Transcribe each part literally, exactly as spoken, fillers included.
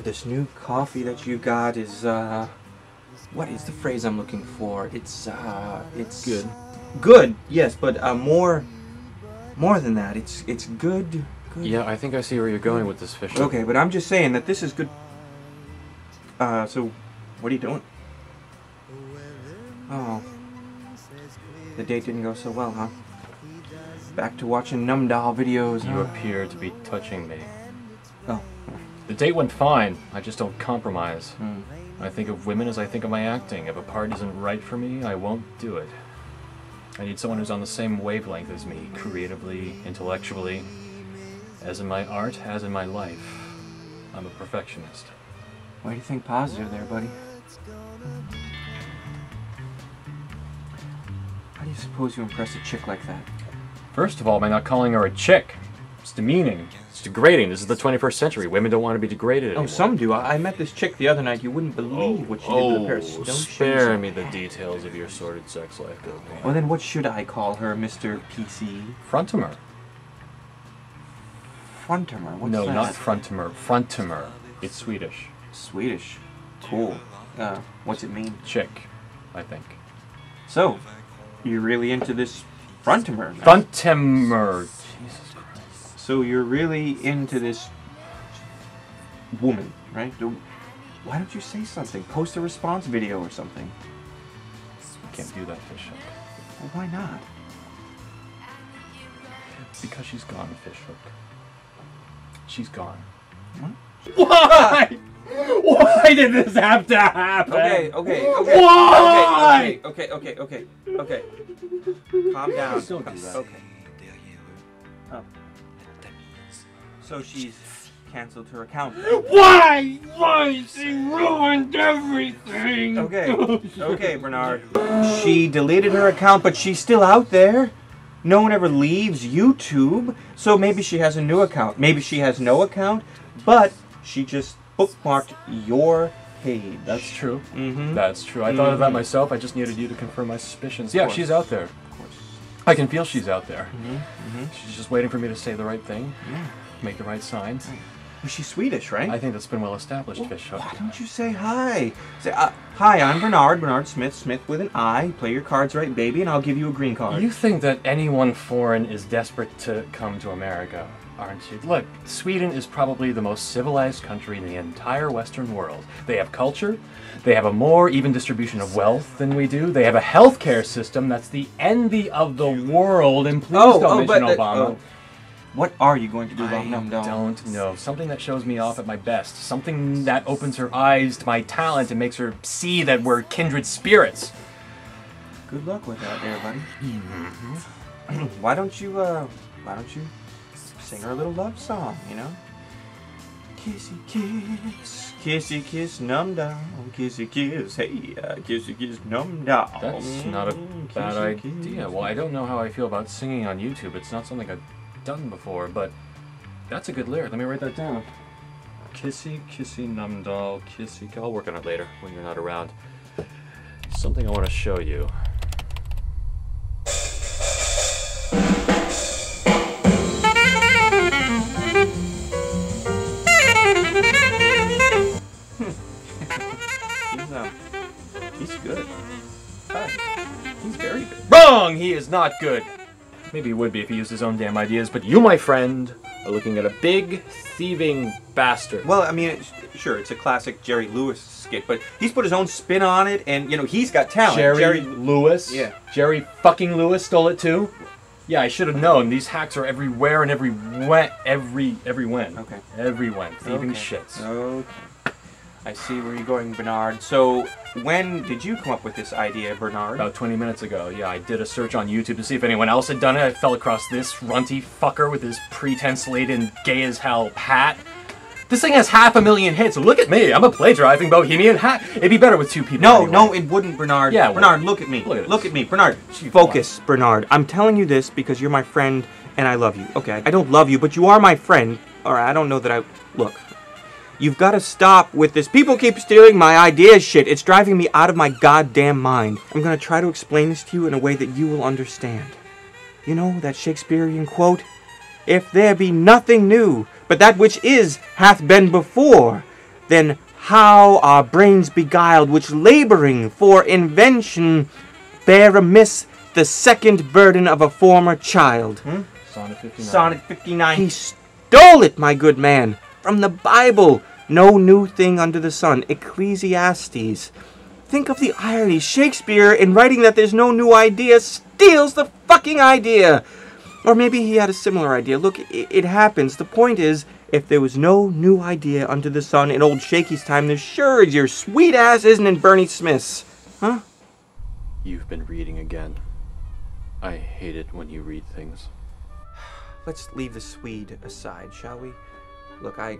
this new coffee that you got is, uh... what is the phrase I'm looking for? It's, uh... It's... Good. Good, yes, but, uh, more... More than that. It's, it's good... good. Yeah, I think I see where you're going with this fish. Okay, but I'm just saying that this is good... Uh, so... What are you doing? Oh. The date didn't go so well, huh? Back to watching Numdoll videos, You huh? appear to be touching me. Oh. The date went fine. I just don't compromise. Hmm. I think of women as I think of my acting. If a part isn't right for me, I won't do it. I need someone who's on the same wavelength as me, creatively, intellectually, as in my art, as in my life. I'm a perfectionist. Why do you think positive there, buddy? How do you suppose you impress a chick like that? First of all, by not calling her a chick. It's demeaning. It's degrading. This is the twenty-first century. Women don't want to be degraded anymore. Oh, some do. I, I met this chick the other night. You wouldn't believe what she did with a pair of stone shoes. Spare me the details of your sordid sex life, Disney. Well, then what should I call her, Mister P C? Frontimer. Frontimer? What's No, that? not frontimer. Frontimer. It's Swedish. Swedish. Cool. Uh, what's it mean? Chick, I think. So, you're really into this Frontimer? Now. Frontimer. Jesus Christ. So you're really into this woman, right? Do- Why don't you say something? Post a response video or something. I can't do that, Fishhook. Well, why not? Because she's gone, Fishhook. She's gone. What? Why? Why did this have to happen? Okay, okay, okay. Why? Okay, okay, okay, okay, okay. Calm down. Don't do that. Okay. Oh. So she's canceled her account. Why? Why? She ruined everything. Okay, okay, Bernard. She deleted her account, but she's still out there. No one ever leaves YouTube, so maybe she has a new account. Maybe she has no account, but she just bookmarked your page. That's true. Mm-hmm. That's true. I thought of that myself. I just needed you to confirm my suspicions. Of Yeah, course. she's out there. Of course. I can feel she's out there. Mm-hmm. Mm-hmm. She's just waiting for me to say the right thing, Yeah. make the right sign. Well, she's Swedish, right? I think that's been well established, Well, Fishhook. why don't you say hi? Say, uh, hi, I'm Bernard, Bernard Smith, Smith with an I. Play your cards right, baby, and I'll give you a green card. You think that anyone foreign is desperate to come to America, aren't you? Look, Sweden is probably the most civilized country in the entire Western world. They have culture, they have a more even distribution of wealth than we do, they have a healthcare system that's the envy of the world, and please Oh, don't oh, mention but, uh, Obama. oh. What are you going to do I about Numdoll? don't know. Something that shows me off at my best. Something that opens her eyes to my talent and makes her see that we're kindred spirits. Good luck with that there, buddy. Why don't you, uh, why don't you sing her a little love song, you know? Kissy kiss, kissy kiss, Numdoll, kissy kiss, hey, uh, kissy kiss, Numdoll. That's not a Mm, bad kissy kiss. idea. Well, I don't know how I feel about singing on YouTube. It's not something I've done before, but that's a good lyric. Let me write that down. Kissy, kissy, Numdoll, kissy. I'll work on it later when you're not around. Something I want to show you. He's, um, he's good. Hi. He's very good. Wrong! He is not good. Maybe he would be if he used his own damn ideas, but you, my friend, are looking at a big, thieving bastard. Well, I mean, it's, sure, it's a classic Jerry Lewis skit, but he's put his own spin on it, and, you know, he's got talent. Jerry, Lewis? Yeah. Jerry fucking Lewis stole it too? Yeah, I should have known. These hacks are everywhere and every when, every, every when. Okay. Every when. Thieving Okay. shits. Okay. I see where you're going, Bernard. So, when did you come up with this idea, Bernard? About twenty minutes ago, yeah, I did a search on YouTube to see if anyone else had done it. I fell across this runty fucker with his pretense-laden, gay-as-hell hat. This thing has half a million hits. Look at me. I'm a plagiarizing bohemian hat. It'd be better with two people. No, anyway. no, it wouldn't, Bernard. Yeah, it Bernard, would. look at me. Look at Look this. at me. Bernard, Gee, focus, Bernard. I'm telling you this because you're my friend and I love you. Okay, I don't love you, but you are my friend. All right, I don't know that I... Look, you've got to stop with this. People keep stealing my ideas shit. It's driving me out of my goddamn mind. I'm going to try to explain this to you in a way that you will understand. You know that Shakespearean quote? If there be nothing new, but that which is hath been before, then how are brains beguiled, which laboring for invention bear amiss the second burden of a former child? Hmm? Sonnet fifty-nine. Sonnet fifty-nine. He stole it, my good man, from the Bible. No new thing under the sun. Ecclesiastes. Think of the irony. Shakespeare, in writing that there's no new idea, steals the fucking idea. Or maybe he had a similar idea. Look, it, it happens. The point is, if there was no new idea under the sun in old Shakey's time, there sure as your sweet ass isn't in Bernie Smith's. Huh? You've been reading again. I hate it when you read things. Let's leave the Swede aside, shall we? Look, I...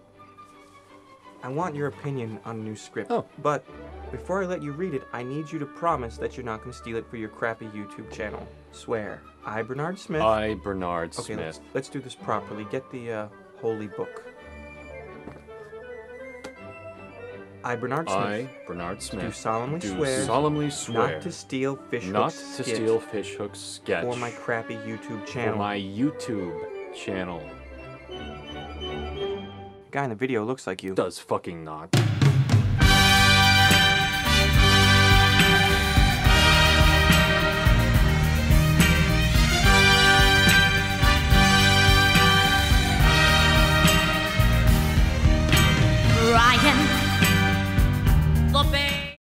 I want your opinion on a new script. Oh. But before I let you read it, I need you to promise that you're not going to steal it for your crappy YouTube channel. Swear. I, Bernard Smith... I, Bernard okay, Smith. let's, let's do this properly. Get the, uh, holy book. I, Bernard Smith... I, Bernard Smith... do solemnly do swear... solemnly swear... not to steal Fishhook's not to skit steal Fishhook's sketch... for my crappy YouTube channel. For my YouTube channel. Guy in the video looks like you. Does fucking not.